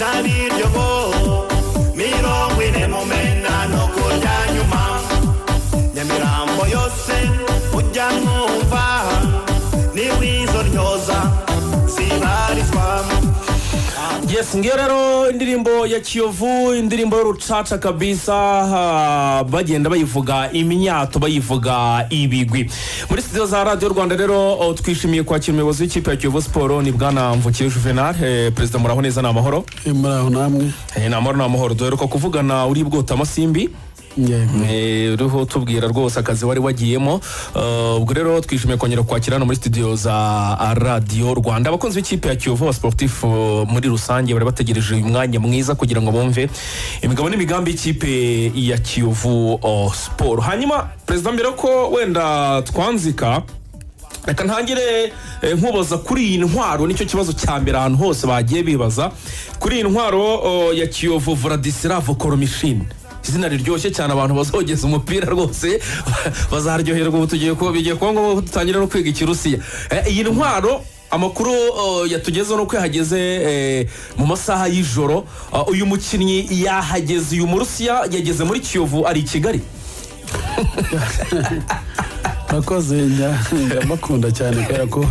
nabiryo bo mirongo ine mumena no kurya nyuma Nyamirambo yose ujya mwumva ni wizo ryoza sibarizwa. Yes, ngiyo rero indirimbo ya Kiyovu, indirimbo y'urucaca kabisa, bagenda bayivuga iminyato, bayivuga ibigwi. Muri studio za Radio Rwanda rero twishimiye kwakira umuyobozi w'ikipe ya Kiyovu Sport, ni bwana Mvukiye Juvenal. Perezida muraho neza, namahoro? Muraho namwe. Namahoro. Duheruka kuvugana uri bwota Masimbi. Ruho tubwira rwose akazi wari wagiyemo. Ubwo rero twishimiye kongera kwakirana muri studio za Radio Rwanda. Abakunzi b'ikipe ya Kiyovu Sportif muri rusange bari bategereje uyu mwanya mwiza kugira ngo bumve imigabo n'imigambi y'ikipe ya Kiyovu Sport. Hanyuma perezida, mbere ko wenda twanzika, reka ntangire nkubaza kuri iyi ntwaro. Nicyo kibazo cya mbere ahantu hose bagiye bibaza kuri iyi ntwaro ya Kiyovu Vladislav Koromishin. Izina riryoshye cyane, abantu bazogeza umupira rwose bazaryoherwa. Ubu tugiye ko bigiye kuba ngo dutangira no kwiga Ikirusiya. Iyi ntwaro amakuru yatugezeho no kwihageze mu masaha y'ijoro. Uyu mukinnyi yahageze, uyu Murusiya yageze muri Kiyovu, ari i Kigali. Nakoze ndamakunda cyane kubera ko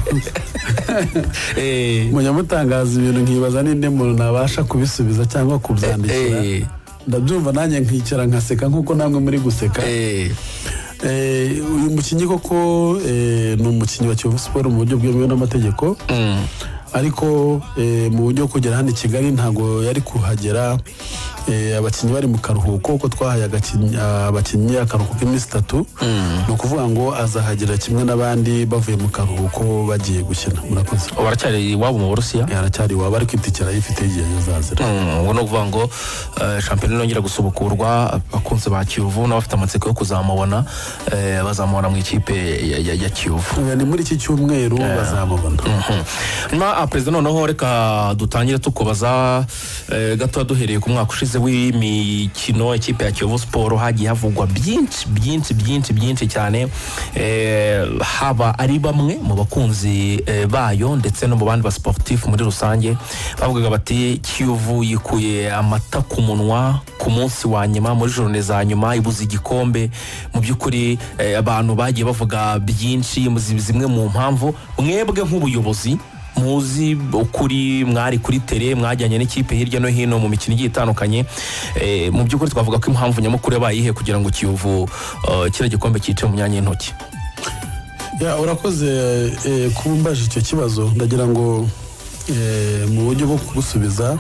munyamutangaza ibintu nkibaza ninde muntu nabasha kubisubiza cyangwa kubyandikira. Ndabyumva nanjye nkicara nkaseka nkuko namwe muri guseka. Uyu mukinnyi koko ni umukinnyi wa Kiyovu Sport mu buryo bwemewe n'amategeko, ariko mu buryo kugera hano i Kigali ntago yari kuhagera. Abakinnyi bari mu karuhuko, ko twahaye abakinnyi akaruhuko k'iminsi 3. ni ukuvuga ngo azahagera kimwe n'abandi bavuye mu karuhuko bagiye gukina. Murakoze. Baracyari iwabo mu Burusiya? Yaracyari iwabo, ariko itikira yifite igihe yazazira. Ngo no kuvuga ngo shampiyona yongera gusubukurwa, abakunzi ba Kiyovu n'abafite amatsiko yo kuzamubona bazamubona mu ikipe ya Kiyovu. Ni muri iki cyumweru bazamubona. Nyuma perezida, noneho reka dutangire tukubaza gato duhereye ku mwaka ushize w'imikino ikipe ya Kiyovu Sport. Hagiye havugwa byinshi cyane, haba ari bamwe mu bakunzi bayo ndetse no mu bandi ba sportif muri rusange bavugaga bati Kiyovu yikuye amata ku munwa ku munsi wa nyuma, muri journée za nyuma ibuze igikombe. Mu by'ukuri abantu bagiye bavuga byinshi, zimwe mu mpamvu mwebwe nk'ubuyobozi muzi ukuri, mwari kuri tele, mwajyanye n'ikipe hirya no hino mu mikino igiye itandukanye. Mu by'ukuri twavuga ko impamvu nyamukuru yabayihe kugira ngo Kiyovu kira gikombe cyice mu myanya y'intoki. Urakoze kumbaje icyo kibazo. Ndagira ngo mu buryo bwo kugusubiza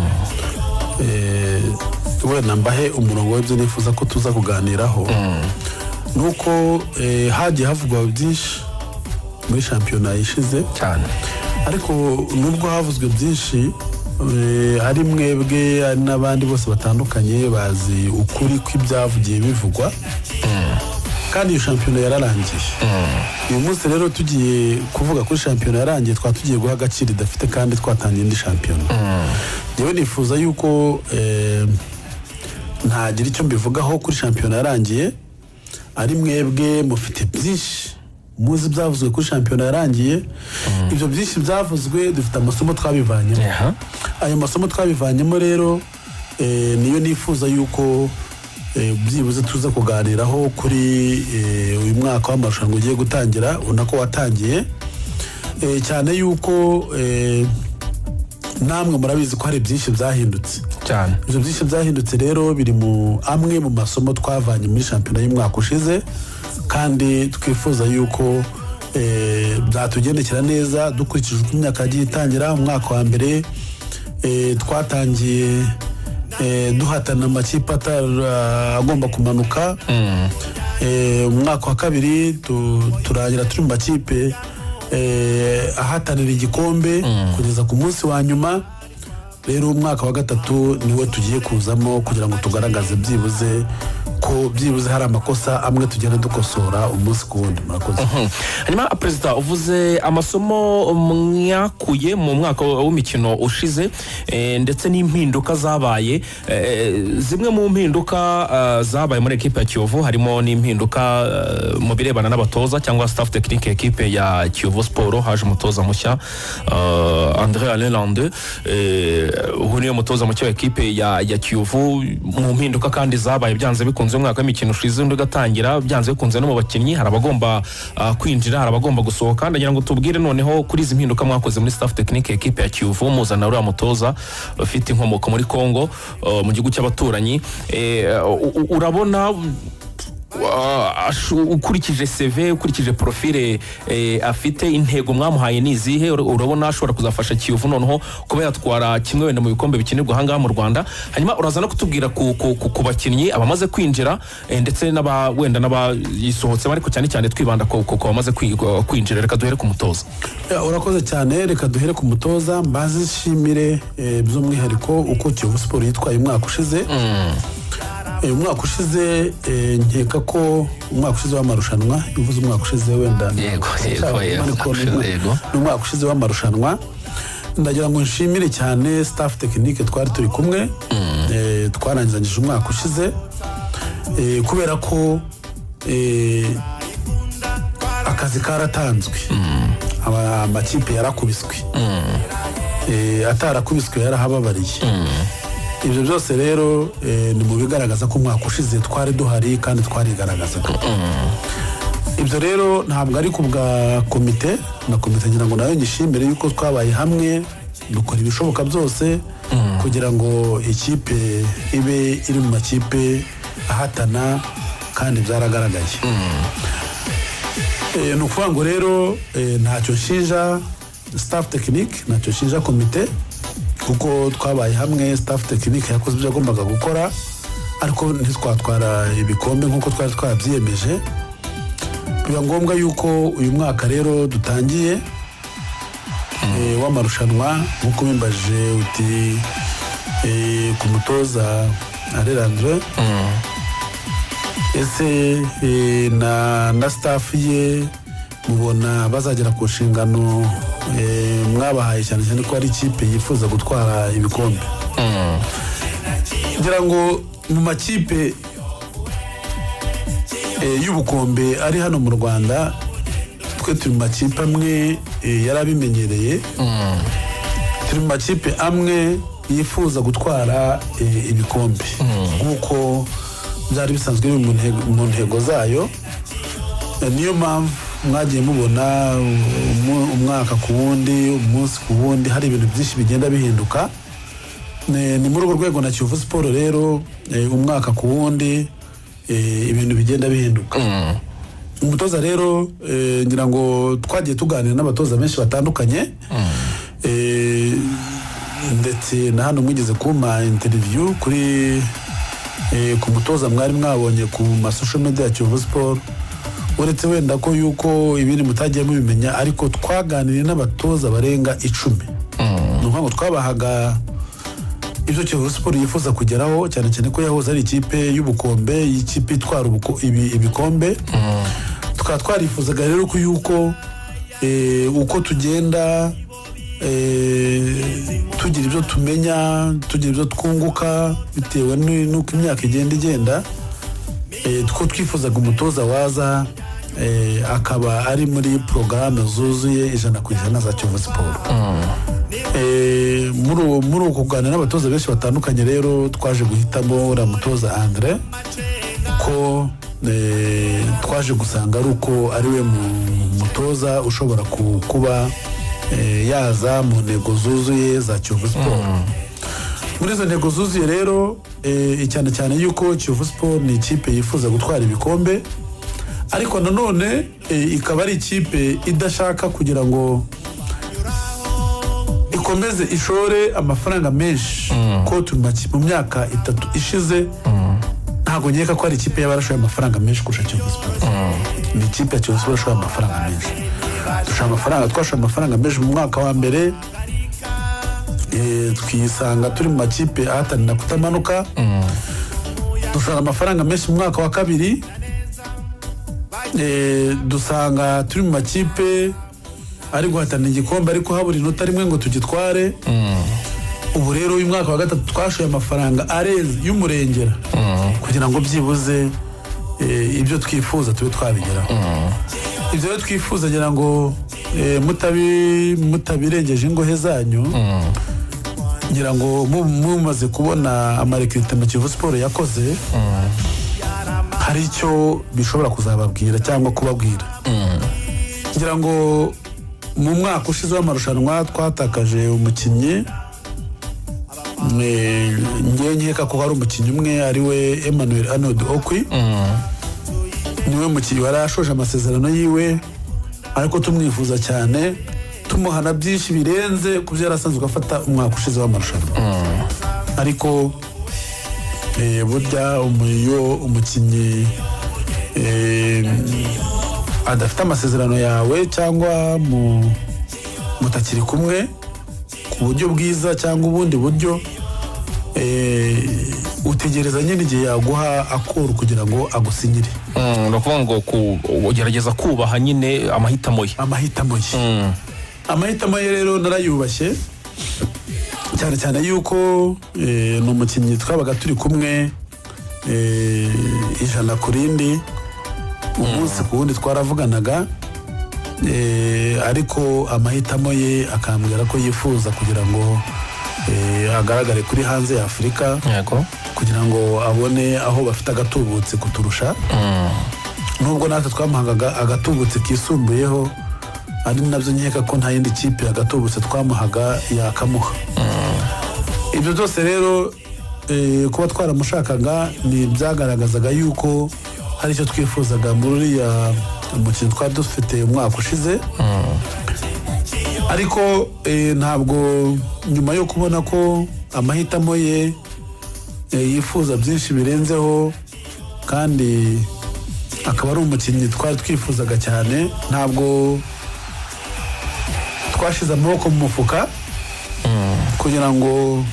wenda mbahe umurongo w'ibyo nifuza ko tuza kuganiraho. Nuko hagiye havugwa byinshi muri shampiyona ishize cyane, ariko nubwo havuzwe byinshi, hari mwebwe ari n'abandi bose batandukanye bazi ukuri kw'ibyavugiye bivugwa, kandi iyo shampiyona yararangiye. Uyu munsi rero tugiye kuvuga kuri shampiyona yarangiye, tugiye guha agaciro idafite kandi twatangiye indi shampiyona. Yewe nifuza yuko ntagira icyo mbivugaho kuri shampiyona yarangiye, ari mwebwe mufite byinshi muzi byavuzwe kuri shampiyona yarangiye. Ibyo byinshi byavuzwe dufite amasomo twabivanyemo. Ayo masomo twabivanyemo rero niyo nifuza yuko byibuze tuza kuganiraho kuri uyu mwaka w'amarushanwa ugiye gutangira, unako watangiye cyane yuko namwe murabizi ko hari byinshi byahindutse cyane. Ibyo byinshi byahindutse rero biri mu amwe mu masomo twavanye muri shampiyona y'umwaka ushize, kandi twifuza yuko byatugendekera neza dukurikije uko imyaka yagiye itangira. Umwaka wa mbere twatangiye duhatana amakipe agomba kumanuka. Umwaka wa kabiri turangira turi mu makipe ahatanira igikombe kugeza ku munsi wa nyuma. Rero umwaka wa gatatu niwo tugiye kuzamo kugira ngo tugaragaze byibuze ko byibuze hari amakosa amwe tugenda dukosora umunsi ku wundi. Murakoze. Hanyuma Perezida, uvuze amasomo mwakuye mu mwaka w'imikino ushize ndetse n'impinduka zabaye, zimwe mu mpinduka zabaye muri ekipe ya Kiyovu harimo n'impinduka mu birebana n'abatoza cyangwa staff technique ekipe ya Kiyovu Sport. Haje umutoza mushya André Alain Lande, ubu niyo mutoza mushya w'ekipe ya Kiyovu. Mu mpinduka kandi zabaye byanze bikunze umwaka w'imikino ushize undi ugatangira, byanze bikunze no mu bakinnyi hari abagomba kwinjira, hari abagomba gusohoka. Ndagira ngo tubwire noneho kuri izi mpinduka mwakoze muri staff technique ekipe ya Kiyovu, muzana uriya mutoza ufite inkomoko muri Congo mu gihugu cy'abaturanyi. Urabona ukurikije CV, ukurikije profile afite, intego mwamuhaye nizihe? Urabona ashobora kuzafasha Kiyovu noneho kuba yatwara kimwe wenda mu bikombe bikinirwa ahangaha mu Rwanda? Hanyuma uraza no kutubwira ku bakinnyi abamaze kwinjira ndetse wenda n'abayisohotse, ariko cyane cyane twibanda ku bamaze kwinjira. Reka duhere ku mutoza. Urakoze cyane, reka duhere ku mutoza. Mbazishimire by'umwihariko uko Kiyovu Sport yitwaye umwaka ushize. Umwaka ushize nkeka ko umwaka ushize w'amarushanwa, uvuze umwaka ushize wenda umwaka ushize w'amarushanwa, ndagira ngo nshimire cyane staff technique twari turi kumwe, twarangizanyije umwaka ushize, kubera ko akazi karatanzwe, amakipe yarakubiswe, atarakubiswe yarahababariye. Ibyo byose rero ni mu bigaragaza ko umwaka ushize twari duhari kandi twarigaragaza. Ibyo rero ntabwo ari ku bwa komite, na komite ngira ngo nayo nyishimire yuko twabaye hamwe dukora ibishoboka byose kugira ngo ikipe ibe iri mu makipe ahatana, kandi byaragaragaye. Ni ukuvuga ngo rero ntacyo nshinja staff technique, ntacyo nshinja komite, kuko twabaye hamwe, staff technique yakoze ibyo yagombaga gukora, ariko ntitwatwara ibikombe nk'uko twari twabyiyemeje. Biba ngombwa yuko uyu mwaka rero dutangiye w'amarushanwa, nk'uko bimbajije uti ku mutoza Arerandre, ese na staff ye mubona bazagera ku nshingano mwabahaye, cyane cyane ko ari ikipe yifuza gutwara ibikombe. ngira ngo mu makipe y'ubukombe ari hano mu Rwanda, twe turi mu makipe amwe yarabimenyereye, turi mu makipe amwe yifuza gutwara ibikombe nk'uko byari bisanzwe mu ntego zayo. Niyo mpamvu mwagiye mubona umwaka ku wundi, umunsi ku wundi, hari ibintu byinshi bigenda bihinduka. Ni muri urwo rwego na Kiyovu Sport rero umwaka ku wundi ibintu bigenda bihinduka. Umutoza rero ngira ngo twagiye tuganira n'abatoza benshi batandukanye, ndetse na hano mwigeze kuma interview kuri ku mutoza mwari mwabonye ku social media ya Kiyovu Sport. Uretse wenda ko yuko ibindi mutagiye mubimenya, ariko twaganiriye n'abatoza barenga 10. Nuko twabahaga ibyo Kiyovu Sport yifuza kugeraho, cyane cyane ko yahoze ari ikipe y'ubukombe, ikipe itwara ibikombe. Tukaba twarifuzaga rero ko yuko uko tugenda tugira ibyo tumenya, tugira ibyo twunguka bitewe n'uko imyaka igenda, two twifuzaga umutoza waza akaba ari muri porogaramu zuzuye 100% za Kiyovu Sport. Muri uko kuganira n'abatoza benshi batandukanye rero twaje guhitamo uriya mutoza André, ko twaje gusanga ari uko ari we mutoza ushobora kuba yaza mu ntego zuzuye za Kiyovu Sport. Muri izo ntego zuzuye rero cyane cyane yuko Kiyovu Sport ni ikipe yifuza gutwara ibikombe, ariko nanone ikaba ari ikipe idashaka kugira ngo ikomeze ishore amafaranga menshi. Ko mu myaka 3 ishize ntago nkeka ko ari ikipe y'abarashoye amafaranga menshi kurusha Kiyovu Sport. Ni ikipe ya Kiyovu Sport ishoye amafaranga menshi. Twashoye amafaranga menshi mu mwaka wa mbere, twisanga turi mu makipe ahatanira kutamanuka. dushora amafaranga menshi mu mwaka wa kabiri, dusanga turi mu makipe ari guhatana igikombe ariko habura inota rimwe ngo tugitware. Ubu rero uyu mwaka wa gatatu twashoye amafaranga areze y'umurengera kugira ngo byibuze ibyo twifuza tube twabigeraho. Ibyo rero twifuza ngira ngo mutabirengeje ingohe zanyu, ngira ngo mumaze kubona amarekrite mu Kiyovu Sport yakoze, hari icyo bishobora kuzababwira cyangwa kubabwira. Ngira ngo mu mwaka ushize w'amarushanwa twatakaje umukinnyi, nkeka ko hari umukinnyi umwe ari we Emmanuel Arnold Okwi. Niwe mukinnyi wari ashoje amasezerano yiwe, ariko tumwifuza cyane, tumuhana byinshi birenze ku byo yarasanzwe afata umwaka ushize w'amarushanwa. Ariko burya umukinnyi adafite amasezerano yawe cyangwa mutakiri kumwe ku buryo bwiza cyangwa ubundi buryo, utegereza nyine igihe yaguha akoro kugira ngo agusinyire. ni ukuvuga ngo ugerageza kubaha nyine amahitamo ye. Amahitamo ye rero narayubashye cyane cyane yuko ni umukinnyi twabaga turi kumwe ijana ku rindi, umunsi ku wundi twaravuganaga, ariko amahitamo ye akambwira ko yifuza kugira ngo agaragare kuri hanze ya Afurika, kugira ngo abone aho bafite agatubutse kuturusha. Nubwo natwe twamuhaga agatubutse kisumbuyeho, ari nabyo nkeka ko nta yindi kipe agatubutse twamuhaga yakamuha. Ibyo byose rero kuba twaramushakaga ni byagaragazaga yuko hari icyo twifuzaga muri uriya umukino twari dufite umwaka ushize. Ariko ntabwo nyuma yo kubona ko amahitamo ye yifuza byinshi birenzeho kandi akaba ari umukinnyi twari twifuzaga cyane, ntabwo twashize amaboko mu mufuka kugira ngo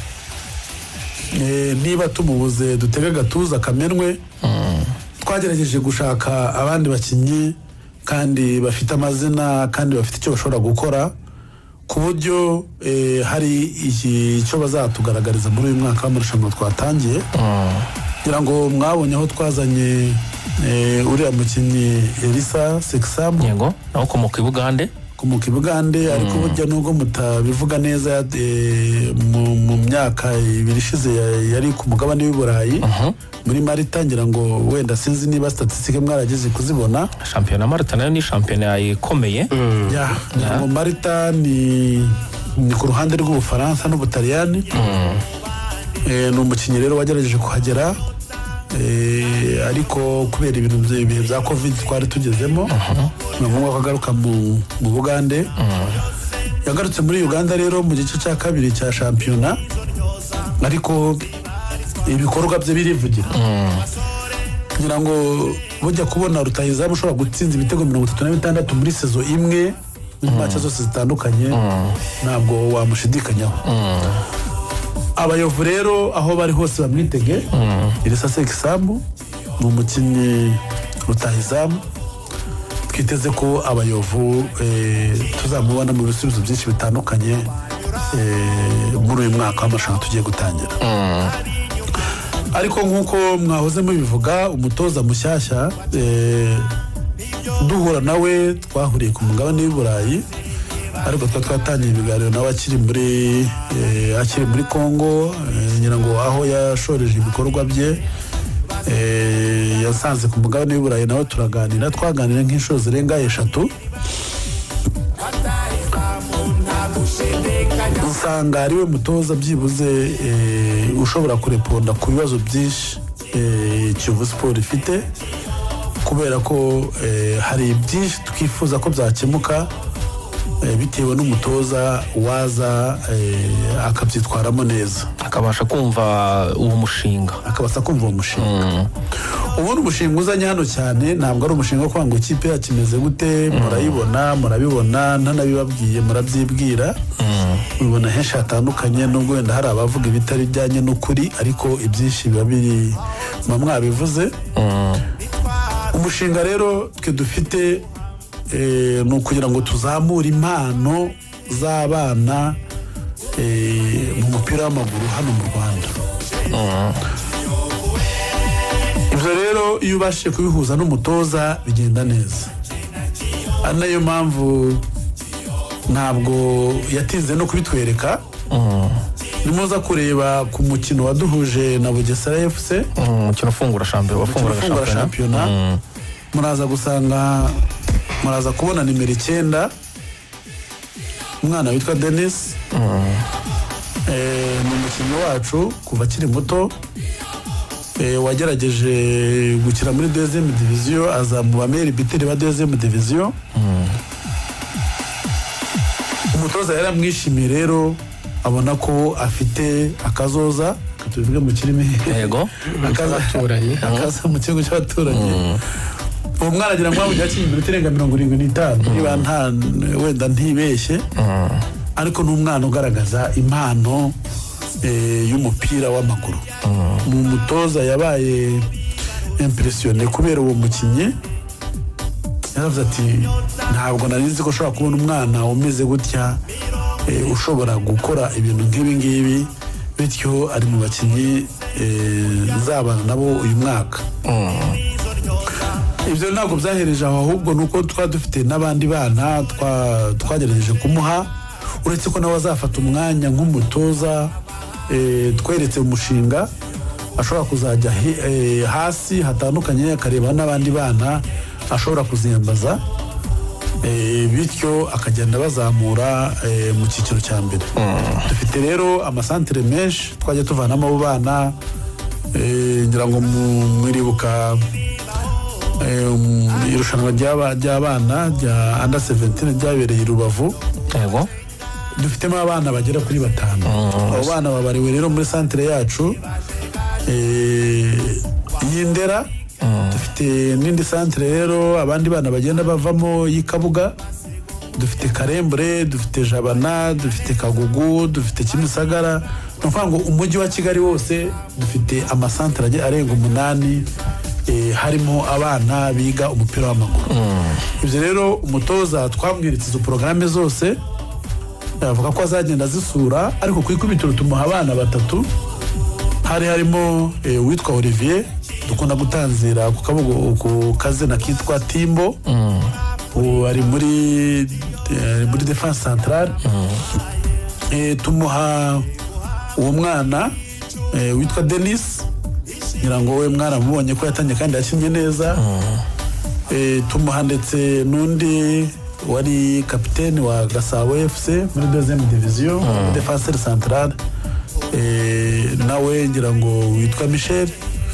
niba tumubuze dutege agatuza kamenwe. Twagerageje gushaka abandi bakinnyi kandi bafite amazina kandi bafite icyo bashobora gukora, ku buryo hari icyo bazatugaragariza muri uyu mwaka w'amarushanwa twatangiye. Kugira ngo mwabonye aho twazanye uriya mukinnyi Elisa Seksambu, yego naho komoka i Bugande, ariko burya nubwo mutabivuga neza, mu myaka ibiri ishize yari ku mugabane w'i Burayi muri Malta. Ngira ngo wenda sinzi niba statistique mwarageze kuzibona. Shampiyona Malta nayo ni shampiyona ikomeye. Ngo Malta ni ku ruhande rw'Ubufaransa n'Ubutaliyani. Ni umukinnyi rero wagerageje kuhagera, ariko kubera ibihe bya Covid twari tugezemo, ni ngombwa ko agaruka mu Bugande. Yagarutse muri Uganda rero mu gice cya kabiri cya shampiyona, ariko ibikorwa bye birivugira. Kugira ngo bujya kubona rutahizamu ushobora gutsinda ibitego 36 muri sezo imwe mu match zose zitandukanye, ntabwo wamushidikanyaho. Abayovu rero aho bari hose bamwitege. Elisa Seksambu ni umukinnyi rutahizamu, twiteze ko Abayovu tuzamubona mu bisubizo byinshi bitandukanye muri uyu mwaka w'amarushanwa tugiye gutangira. Ariko nk'uko mwahoze mubivuga, umutoza mushyashya duhura nawe twahuriye ku mugabane w'i Burayi, ariko twatangiye ibiganiro nawe akiri muri Congo. Ngira ngo aho yashoreje ibikorwa bye yasanze ku mugabane w'i Burayi, nawe twaganira nk'inshuro zirenga 3. Usanga ari we mutoza byibuze ushobora kureponda ku bibazo byinshi Kiyovu Sport ifite, kubera ko hari byinshi twifuza ko byakemuka bitewe n'umutoza waza akabyitwaramo neza, akabasha kumva uwo mushinga. Ubu ni umushinga uzanye hano cyane, ntabwo ari umushinga wo kuvuga ngo ikipe yakimeze gute murabibona ntanabibabwiye murabyibwira. ubibona henshi hatandukanye nubwo wenda hari abavuga ibitari bijyanye n'ukuri ariko ibyinshi biba biri mwabivuze. Umushinga rero twe dufite ni ukugira ngo tuzamure impano z'abana mu mupira w'amaguru hano mu Rwanda. Ibyo rero iyo ubashije kubihuza n'umutoza bigenda neza, ari nayo mpamvu ntabwo yatinze no kubitwereka. Nimuza kureba ku mukino waduhuje na Bugesera FC, umukino ufungura shampiyona, muraza gusanga muraza kubona nimero 9 umwana witwa Denis. Ni umukinnyi wacu kuva akiri muto, wagerageje gukina muri deuxième division, aza mu bameri biteri ba deuxième division. Umutoza yaramwishimiye rero, abona ko afite akazoza tuvuge mu kirimi yego akaza mu kigo cy'abaturanyi. Uwo mwana agira ngo ajya kinyi minota irenga 75 niba nta wenda ntibeshye, ariko n'umwana ugaragaza impano y'umupira w'amaguru. Mu mutoza yabaye impressionné kubera uwo mukinyi, yaravuze ati ntabwo nari nzi ko ushobora kubona umwana umeze gutya ushobora gukora ibintu nk'ibi ngibi, bityo ari mu bakinyi nzabana nabo uyu mwaka. Ibyo ntabwo byahereje aho, ahubwo nuko dufite n'abandi bana twagerageje kumuha, uretse ko nawe azafata umwanya nk'umutoza. Tweretse umushinga ashobora kuzajya hasi hatandukanye, akareba n'abandi bana ashobora kuziyambaza, bityo akagenda bazamura mu cyiciro cya mbere. Dufite rero amasantere menshi twajya tuvanamo abo bana, ngira ngo mwiribuka irushanwa ry'abana rya under 17 ryabereye i Rubavu. Yego, dufitemo abana bagera kuri 5. Abo bana babariwe rero muri santere yacu y'Indera. Dufite n'indi santere rero abandi bana bagenda bavamo y'Ikabuga. Dufite Karembure, dufite Jabana, dufite Kagugu, dufite Kimisagara. Nukuvuga ngo umujyi wa Kigali wose dufite amasantere arenga 8 harimo abana biga umupira w'amaguru. Ibyo rero umutoza twamwiritse izo porogaramu zose, avuga ko azagenda zisura, ariko ku ikubitiro tumuha abana 3. Hari harimo witwa Olivier dukunda gutanzira ku kabugo ku kazina kitwa Timbo, ari muri defense centrale. Tumuha uwo mwana witwa Denis, ngira ngo we mwaramubonye ko yatangiye kandi yakinnye neza. Tumuha ndetse n'undi wari kapiteni wa Gasabo FC muri deuxième division, défenseur central, nawe ngira ngo witwa Michel.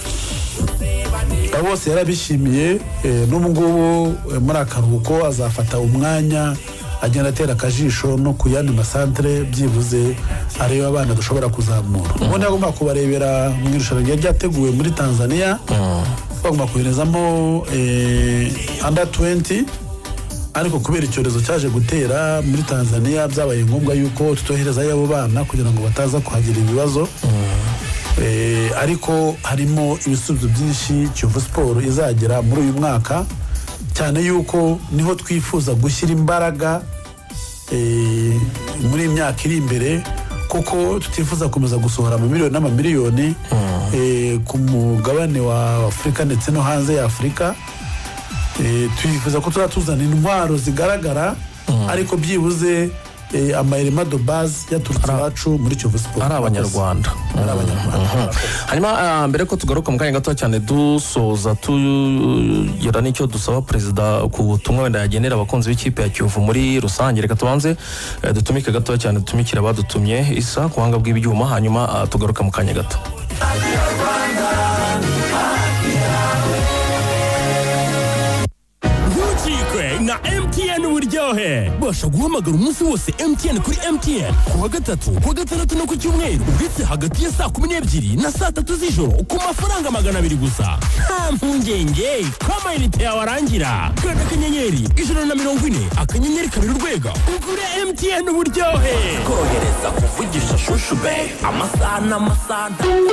Bose yarabishimiye. N'ubu ngubu muri akaruhuko azafata umwanya agenda atera akajisho no ku yandi masantere, byibuze areba abana dushobora kuzamura. Ubundi agomba kubarebera mu irushanwa ryateguwe muri Tanzania, bagomba koherezamo under 20, ariko kubera icyorezo cyaje gutera muri Tanzania byabaye ngombwa yuko tutoherezayo abo bana kugira ngo bataza kuhagira ibibazo. Ariko harimo ibisubizo byinshi Kiyovu Sport izagera muri uyu mwaka, cyane yuko niho twifuza gushyira imbaraga muri imyaka iri imbere, kuko tutifuza komeza gusohora amamiliyoni n'amamiliyoni ku mugabane wa Afurika ndetse no hanze ya Afurika. Twifuza ko tuzatuzana intwaro zigaragara, ariko byibuze amayirema de base yaturutse iwacu muri Kiyovu Sport ari Abanyarwanda. Hanyuma mbere ko tugaruka mu kanya gato cyane dusoza tugira n'icyo dusaba perezida ku butumwa wenda yagenera abakunzi b'ikipe ya Kiyovu muri rusange, reka tubanze dutumike gato cyane, dutumikira abadutumye Isa ku buhanga bw'ibyuma, hanyuma tugaruka mu kanya gato. Na MTN uburyohe bosha guhamagara umunsi wose MTN kuri MTN kuwa gatatu, kuwa gatandatu no ku cyumweru, ndetse hagati ya saa 12 na saa 3 z'ijoro ku mafaranga 200 gusa. Nta mpungenge kama inite yawe arangira. Kanda akanyenyeri 140 akanyenyeri 2 urwego ugure MTN uburyohe. ndakuvugisha shushu be amasaha n'amasaha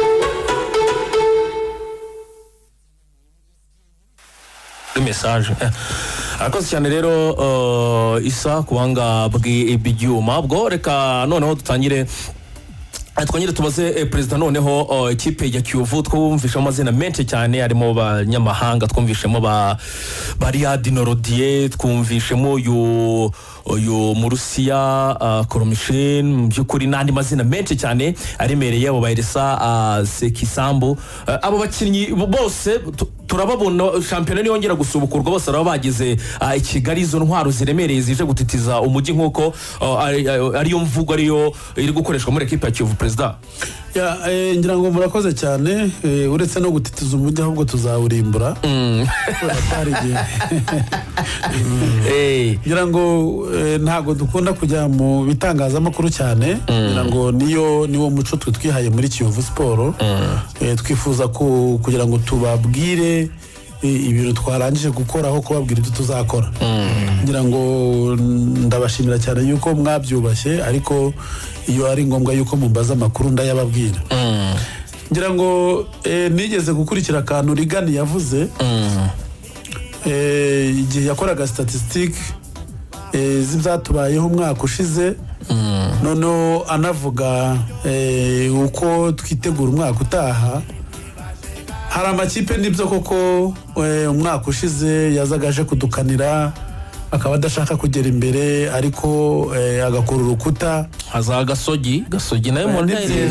message arakoze cyane rero isa kubanga bw'ibyuma bwo reka noneho twongere tubaze perezida noneho ikipe ya Kiyovu twumvisha amazina menshi cyane harimo banyamahanga twumvishemo ba Riyad Norodier twumvishemo uyu mu Rusiya Koromishin mu by'ukuri n'andi mazina menshi cyane aremereye abo Bairesa Sekisambu abo bakinnyi bose turababona shampiyona niyongera gusubukurwa bose baba bagize i Kigali izo ntwaro ziremereye zije gutitiza umujyi nk'uko ariyo mvugo ariyo iri gukoreshwa muri ekipa ya Kiyovu perezida ngira ngo murakoze cyane uretse no gutitiza umujyi ahubwo tuzawurimbura ngira ngo ntago dukunda kujya mu bitangazamakuru cyane ngira ngo niwo muco twihaye muri Kiyovu Sport twifuza kugira ngo tubabwire ibintu twarangije gukora aho kubabwira ibyo tuzakora ngira ngo ndabashimira cyane yuko mwabyubashye ariko iyo ari ngombwa yuko mumbaza amakuru ndayababwira ngira ngo nigeze gukurikira akantu Rigani yavuze igihe yakoraga statistique z'ibyatubayeho umwaka ushize noneho anavuga uko twitegura umwaka utaha hari amakipe nibyo koko umwaka ushize yazaga aje kudukanira akaba adashaka kugera imbere ariko agakora urukuta haza Gasogi nayo mu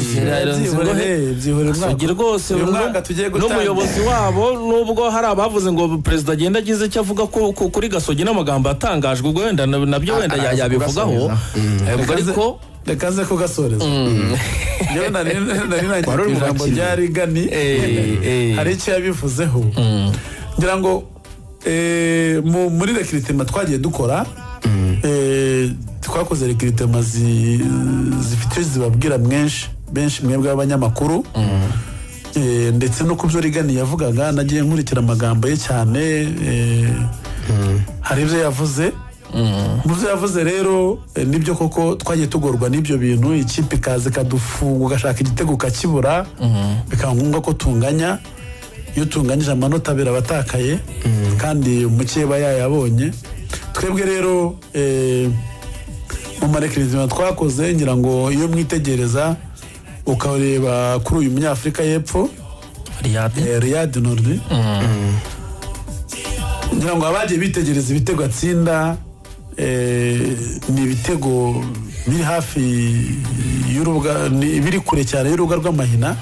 Gasogi rwose n'umuyobozi wabo nubwo hari abavuze ngo perezida agenda agize icyo avuga kuri Gasogi n'amagambo atangajwe ubwo wenda nabyo wenda yabivugaho ariko reka ze kugasoreza yewe nari ijambo rya Rigani hari icyo yabivuzeho ngira ngo muri recruitment twagiye dukora twakoze recruitment zifite zibabwira benshi mwebwe abanyamakuru ndetse no kubyo Rigani yavugaga nagiye nkurikira amagambo ye cyane hari ibyo yavuze mu byo yavuze rero nibyo koko twagiye tugorwa n'ibyo bintu ikipe ikaze kadufunga ugashaka igitego ukakibura bikaba ngombwa ko tunganya iyo tunganyije amanota abiri abatakaye kandi umukeba yayabonye twebwe rero mu marekirizima twakoze ngira ngo iyo mwitegereza ukareba kuri uyu munyafurika y'epfo Riyad Norodier ngira ngo abagiye bitegereza ibitego atsinda ni ibitego biri hafi y'urubuga biri kure cyane y'urubuga rw'amahina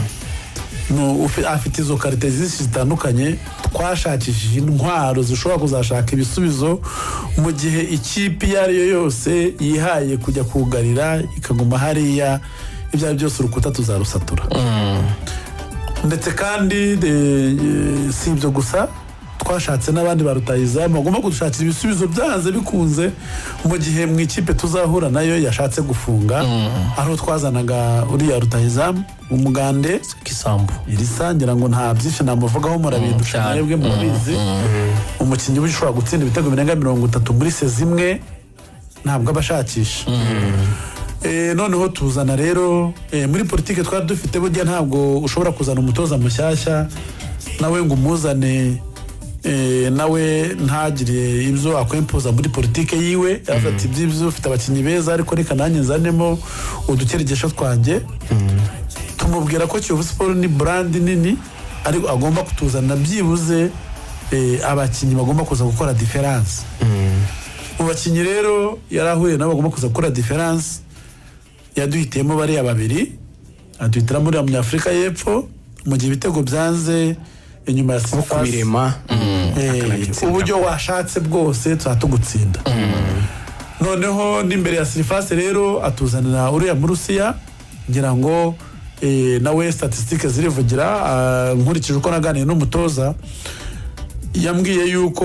afite izo karite zitandukanye twashakishije intwaro zishobora kuzashaka ibisubizo mu gihe ikipe iyo ariyo yose yihaye kujya kugarira ikaguma hariya ibyo byose urukuta tuzarusatura ndetse kandi si ibyo gusa twashatse n'abandi ba rutahizamu bagomba kudushakira ibisubizo byanze bikunze mu gihe mu ikipe tuzahura nayo yashatse gufunga aho twazanaga uriya rutahizamu umugande Kisambu irisangira ngo nta byinshi namuvugaho murabindusha mwebwe murabizi umukinnyi ushobora gutsinda ibitego birenga 30 muri sezi imwe ntabwo abashakisha noneho tuzana rero muri politike twari dufite burya ntabwo ushobora kuzana umutoza mushyashya nawe ngo umuzane nawe ntagire ibyo akwempoza muri politike yiwe afite ibyo ufite abakinnyi beza ariko reka nanjye nzanemo udukeregesho twanjye tumubwira ko Kiyovu Sport ni brand nini ariko agomba kutuzana byibuze abakinnyi bagomba kuza gukora difference mu bakinnyi rero yarahuye nabo bagomba kuza gukora difference yaduhitiyemo bariya babiri aduhitira muri Afrika y'Epfo mu gihe ibitego byanze inyuma ya Sifasi uburyo washatse bwose tuzatugutsinda noneho n'imbere ya Sifasi rero atuzanira uriya mu Rusiya ngira ngo nawe statistique zirivugira nkurikije uko naganiye n'umutoza yambwiye yuko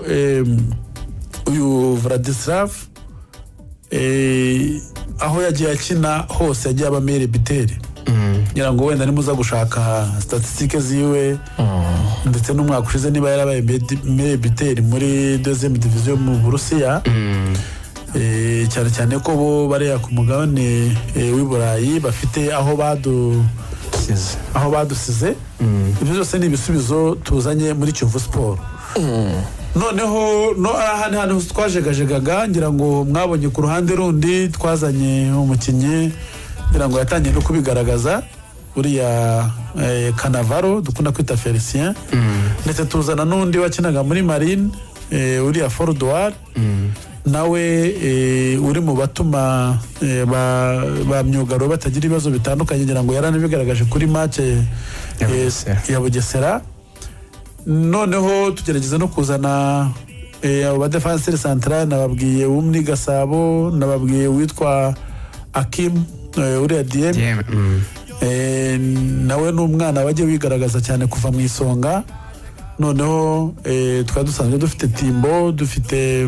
uyu Vladislav aho yagiye akina hose yagiye aba meilleur buteur ngira ngo wenda nimuza gushaka statistique ziwe ndetse n'umwaka ushize niba yarabaye meilleur buteur muri deuxième division mu Burusiya cyane cyane ko bo bariya ku mugabane w'i Burayi bafite aho badusize. Ibyo byose ni ibisubizo tuzanye muri Kiyovu Sport. Noneho ahandi hantu twajegajega ngira ngo mwabonye ku ruhande rundi twazanye umukinnyi ngira ngo yatangiye no kubigaragaza uriya Cannavaro dukunda kwita Felicien, ndetse tuzana n'undi wakinaga muri Marine uriya Fordoir nawe uri mu batuma ba myugaro batagira ibibazo bitandukanye ngira ngo yaranabigaragaje kuri match ya Bugesera. Noneho tugerageza no kuzana aba defenseur central, nababwiye umni Gasabo, nababwiye witwa Akim uriya DM nawe n'umwana wagiye wigaragaza cyane kuva mu isonga. Noneho twari dusanzwe dufite Timbo, dufite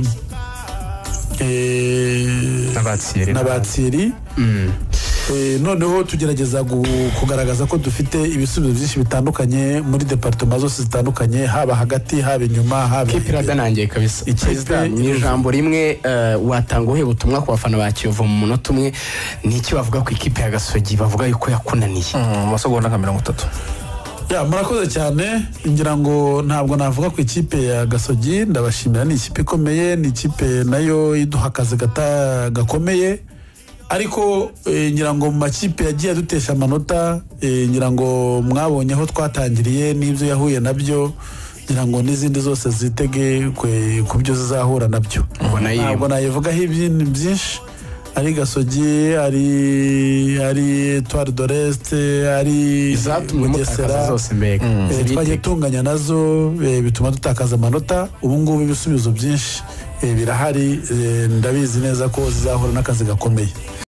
n'abatsiri. Noneho tugerageza kugaragaza ko dufite ibisubizo byinshi bitandukanye muri departement zose zitandukanye, haba hagati, haba inyuma, haba Kipira danangiye kabisa. Perezida, ni ijambo rimwe watanga uhe butumwa ku bafana ba Kiyovu mu munota umwe, ni iki bavuga ku ikipe ya Gasogi bavuga yuko yakunaniye amasegonda nka 30? Murakoze cyane, ngira ngo ntabwo navuga ku ikipe ya Gasogi, ndabashimira, ni ikipe ikomeye, ni ikipe nayo iduha akazi gakomeye, ariko ngira ngo mu makipe yagiye adutesha amanota, ngira ngo mwabonye aho twatangiriye n'ibyo yahuye nabyo, ngira ngo n'izindi zose zitege ku byo zizahura nabyo. Ntabwo nayivugaho ibintu byinshi, ari Gasogi, ari Etoile de l'Est, ari Bugesera, twagiye tunganya nazo bituma dutakaza amanota. Ubu ngubu ibisubizo byinshi birahari, ndabizi neza ko zizahura n'akazi gakomeye.